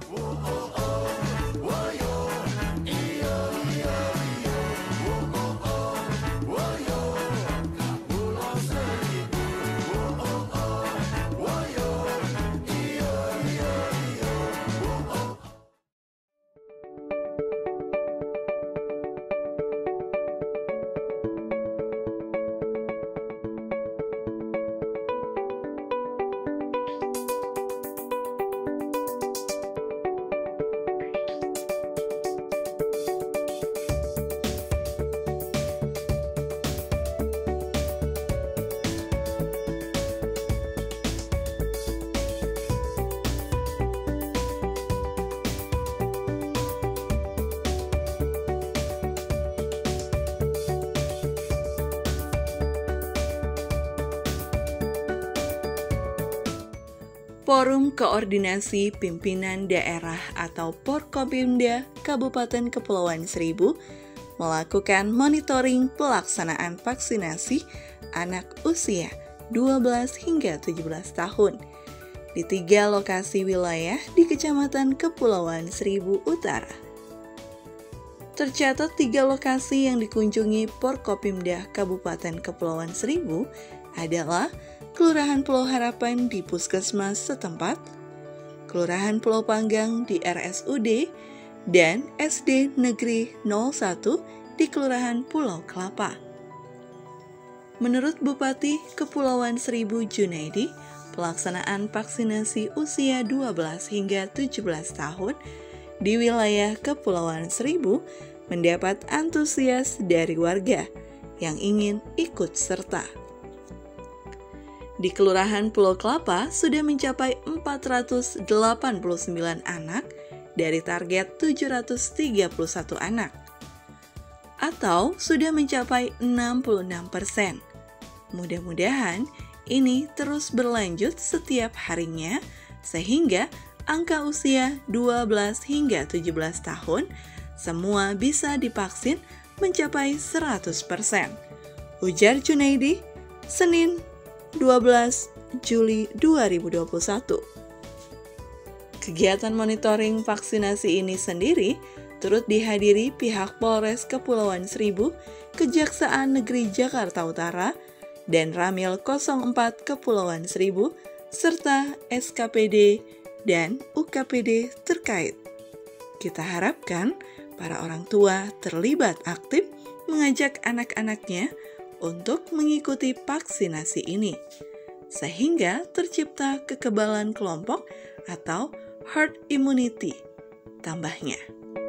Forum Koordinasi Pimpinan Daerah atau Porkopimda Kabupaten Kepulauan Seribu melakukan monitoring pelaksanaan vaksinasi anak usia 12 hingga 17 tahun di 3 lokasi wilayah di Kecamatan Kepulauan Seribu Utara. Tercatat 3 lokasi yang dikunjungi Porkopimda Kabupaten Kepulauan Seribu adalah Kelurahan Pulau Harapan di Puskesmas setempat, Kelurahan Pulau Panggang di RSUD, dan SD Negeri 01 di Kelurahan Pulau Kelapa. Menurut Bupati Kepulauan Seribu Junaidi, pelaksanaan vaksinasi usia 12 hingga 17 tahun di wilayah Kepulauan Seribu mendapat antusias dari warga yang ingin ikut serta. Di Kelurahan Pulau Kelapa sudah mencapai 489 anak dari target 731 anak, atau sudah mencapai 66%. Mudah-mudahan ini terus berlanjut setiap harinya, sehingga angka usia 12 hingga 17 tahun semua bisa divaksin mencapai 100%. Ujar Junaidi, Senin 12 Juli 2021. Kegiatan monitoring vaksinasi ini sendiri turut dihadiri pihak Polres Kepulauan Seribu, Kejaksaan Negeri Jakarta Utara, dan Ramil 04 Kepulauan Seribu, serta SKPD dan UKPD terkait. Kita harapkan para orang tua terlibat aktif mengajak anak-anaknya untuk mengikuti vaksinasi ini, sehingga tercipta kekebalan kelompok atau herd immunity, tambahnya.